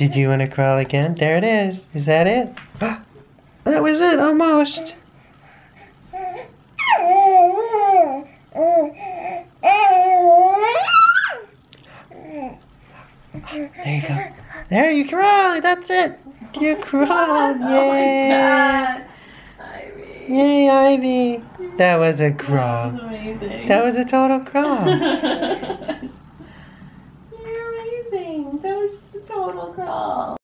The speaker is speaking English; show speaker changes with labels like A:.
A: Did you want to crawl again? There it is. Is that it? That was it, almost. There you go. There you crawl. That's it. You crawled. Yay.
B: Oh my God. Ivy.
A: Yay, Ivy. That was a crawl.
B: That was amazing.
A: That was a total crawl.
B: You're amazing. That was just a total crawl.